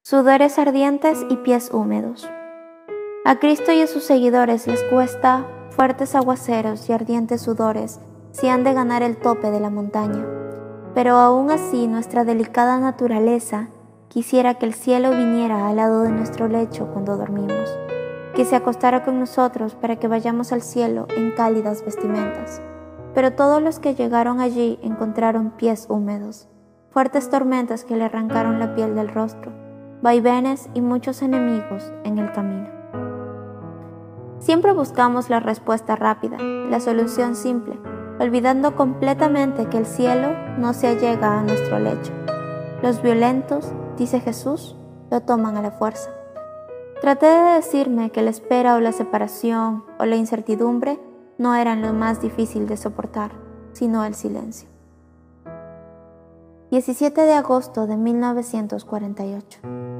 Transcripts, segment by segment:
Sudores ardientes y pies húmedos. A Cristo y a sus seguidores les cuesta fuertes aguaceros y ardientes sudores si han de ganar el tope de la montaña. Pero aún así nuestra delicada naturaleza quisiera que el cielo viniera al lado de nuestro lecho cuando dormimos, que se acostara con nosotros para que vayamos al cielo en cálidas vestimentas. Pero todos los que llegaron allí encontraron pies húmedos, fuertes tormentas que le arrancaron la piel del rostro, vaivenes y muchos enemigos en el camino. Siempre buscamos la respuesta rápida, la solución simple, olvidando completamente que el cielo no se allega a nuestro lecho. Los violentos, dice Jesús, lo toman a la fuerza. Traté de decirme que la espera o la separación o la incertidumbre no eran lo más difícil de soportar, sino el silencio. 17 de agosto de 1948.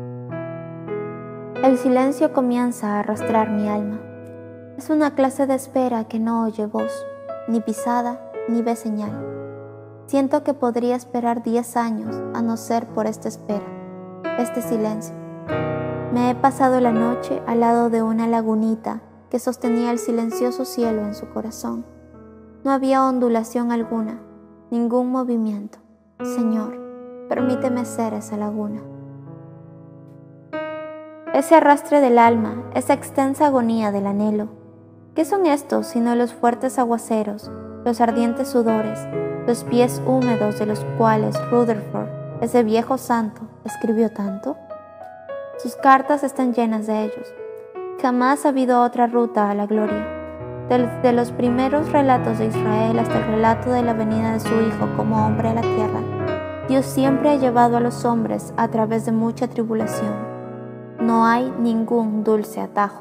El silencio comienza a arrastrar mi alma. Es una clase de espera que no oye voz, ni pisada, ni ve señal. Siento que podría esperar 10 años a no ser por esta espera, este silencio. Me he pasado la noche al lado de una lagunita que sostenía el silencioso cielo en su corazón. No había ondulación alguna, ningún movimiento. Señor, permíteme ser esa laguna. Ese arrastre del alma, esa extensa agonía del anhelo. ¿Qué son estos sino los fuertes aguaceros, los ardientes sudores, los pies húmedos de los cuales Rutherford, ese viejo santo, escribió tanto? Sus cartas están llenas de ellos. Jamás ha habido otra ruta a la gloria. Desde los primeros relatos de Israel hasta el relato de la venida de su Hijo como hombre a la tierra, Dios siempre ha llevado a los hombres a través de mucha tribulación. No hay ningún dulce atajo.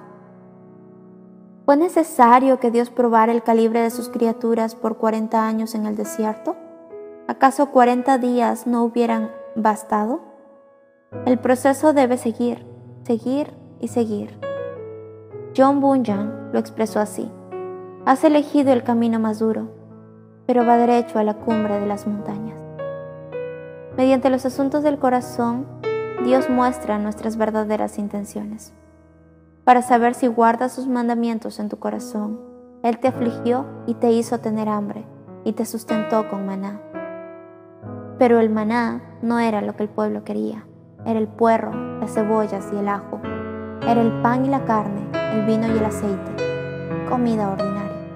¿Fue necesario que Dios probara el calibre de sus criaturas por 40 años en el desierto? ¿Acaso 40 días no hubieran bastado? El proceso debe seguir, seguir y seguir. John Bunyan lo expresó así: has elegido el camino más duro, pero va derecho a la cumbre de las montañas. Mediante los asuntos del corazón, Dios muestra nuestras verdaderas intenciones. Para saber si guardas sus mandamientos en tu corazón, Él te afligió y te hizo tener hambre, y te sustentó con maná. Pero el maná no era lo que el pueblo quería. Era el puerro, las cebollas y el ajo. Era el pan y la carne, el vino y el aceite. Comida ordinaria.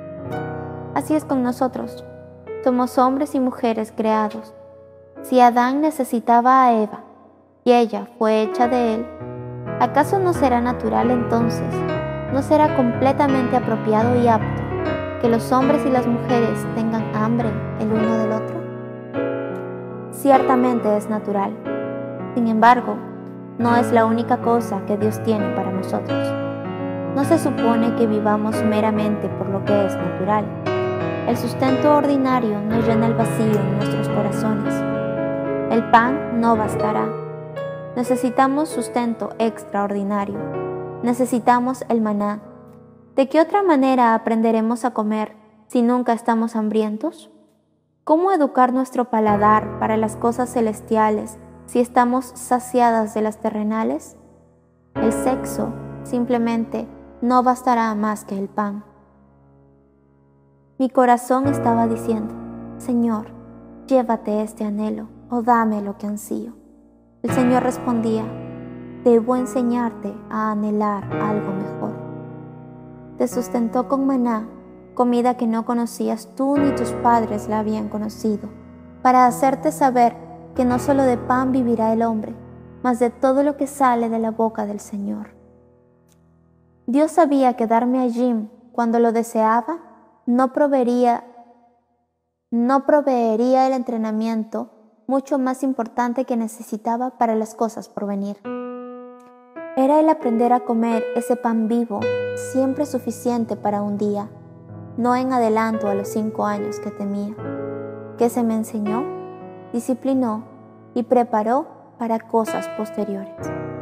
Así es con nosotros. Somos hombres y mujeres creados. Si Adán necesitaba a Eva, y ella fue hecha de él, ¿acaso no será natural entonces, no será completamente apropiado y apto que los hombres y las mujeres tengan hambre el uno del otro? Ciertamente es natural. Sin embargo, no es la única cosa que Dios tiene para nosotros. No se supone que vivamos meramente por lo que es natural. El sustento ordinario no llena el vacío en nuestros corazones. El pan no bastará. Necesitamos sustento extraordinario. Necesitamos el maná. ¿De qué otra manera aprenderemos a comer si nunca estamos hambrientos? ¿Cómo educar nuestro paladar para las cosas celestiales si estamos saciadas de las terrenales? El sexo simplemente no bastará más que el pan. Mi corazón estaba diciendo: Señor, llévate este anhelo o dame lo que ansío. El Señor respondía: debo enseñarte a anhelar algo mejor. Te sustentó con maná, comida que no conocías tú ni tus padres la habían conocido, para hacerte saber que no solo de pan vivirá el hombre, mas de todo lo que sale de la boca del Señor. Dios sabía que darme a Jim cuando lo deseaba no proveería el entrenamiento mucho más importante que necesitaba para las cosas por venir. Era el aprender a comer ese pan vivo, siempre suficiente para un día, no en adelanto a los 5 años que temía, que se me enseñó, disciplinó y preparó para cosas posteriores.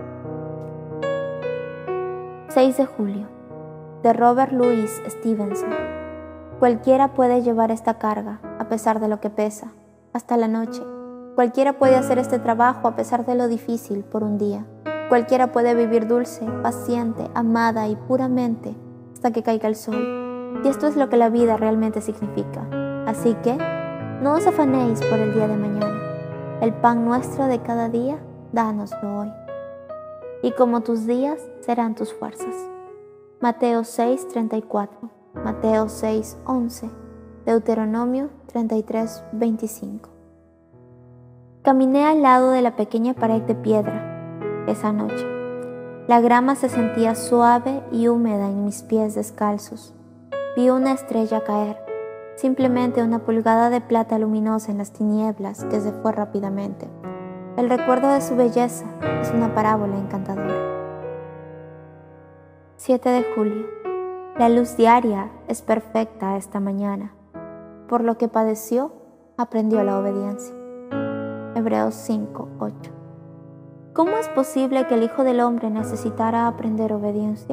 6 de julio, de Robert Louis Stevenson. Cualquiera puede llevar esta carga, a pesar de lo que pesa, hasta la noche, Cualquiera puede hacer este trabajo a pesar de lo difícil por un día. Cualquiera puede vivir dulce, paciente, amada y puramente hasta que caiga el sol. Y esto es lo que la vida realmente significa. Así que, no os afanéis por el día de mañana. El pan nuestro de cada día, dánoslo hoy. Y como tus días serán tus fuerzas. Mateo 6:34, Mateo 6:11, Deuteronomio 33:25. Caminé al lado de la pequeña pared de piedra esa noche. La grama se sentía suave y húmeda en mis pies descalzos. Vi una estrella caer, simplemente una pulgada de plata luminosa en las tinieblas que se fue rápidamente. El recuerdo de su belleza es una parábola encantadora. 7 de julio. La luz diaria es perfecta esta mañana. Por lo que padeció, aprendió la obediencia. Hebreos 5:8. ¿Cómo es posible que el Hijo del Hombre necesitara aprender obediencia?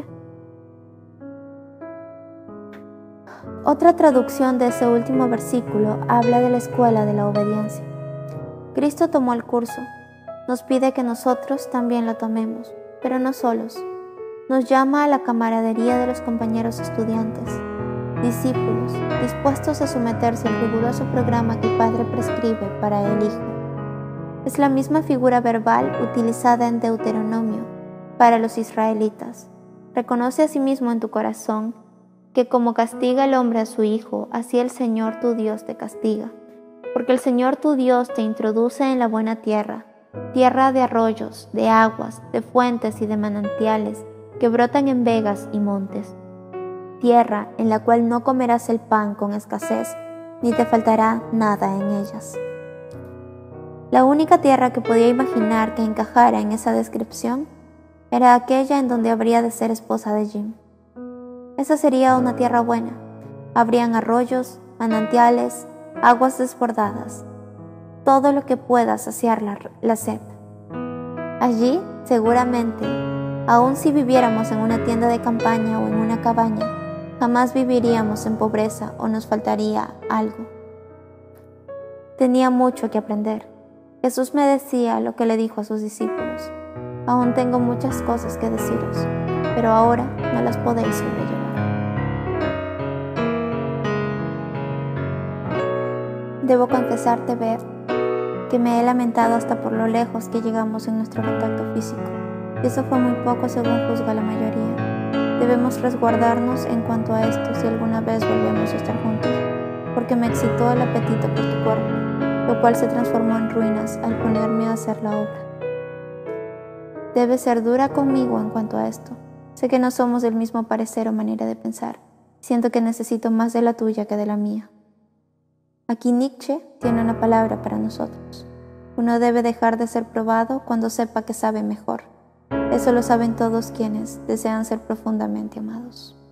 Otra traducción de ese último versículo habla de la escuela de la obediencia. Cristo tomó el curso. Nos pide que nosotros también lo tomemos, pero no solos. Nos llama a la camaradería de los compañeros estudiantes, discípulos, dispuestos a someterse al riguroso programa que el Padre prescribe para el Hijo. Es la misma figura verbal utilizada en Deuteronomio para los israelitas. Reconoce a sí mismo en tu corazón que como castiga el hombre a su hijo, así el Señor tu Dios te castiga. Porque el Señor tu Dios te introduce en la buena tierra, tierra de arroyos, de aguas, de fuentes y de manantiales que brotan en vegas y montes. Tierra en la cual no comerás el pan con escasez, ni te faltará nada en ellas. La única tierra que podía imaginar que encajara en esa descripción era aquella en donde habría de ser esposa de Jim. Esa sería una tierra buena. Habrían arroyos, manantiales, aguas desbordadas, todo lo que pueda saciar la sed. Allí, seguramente, aun si viviéramos en una tienda de campaña o en una cabaña, jamás viviríamos en pobreza o nos faltaría algo. Tenía mucho que aprender. Jesús me decía lo que le dijo a sus discípulos: aún tengo muchas cosas que deciros, pero ahora no las podéis sobrellevar. Debo confesarte, Beth, que me he lamentado hasta por lo lejos que llegamos en nuestro contacto físico, y eso fue muy poco según juzga la mayoría. Debemos resguardarnos en cuanto a esto si alguna vez volvemos a estar juntos, porque me excitó el apetito por tu cuerpo, lo cual se transformó en ruinas al ponerme a hacer la obra. Debes ser dura conmigo en cuanto a esto. Sé que no somos del mismo parecer o manera de pensar. Siento que necesito más de la tuya que de la mía. Aquí Nietzsche tiene una palabra para nosotros. Uno debe dejar de ser probado cuando sepa que sabe mejor. Eso lo saben todos quienes desean ser profundamente amados.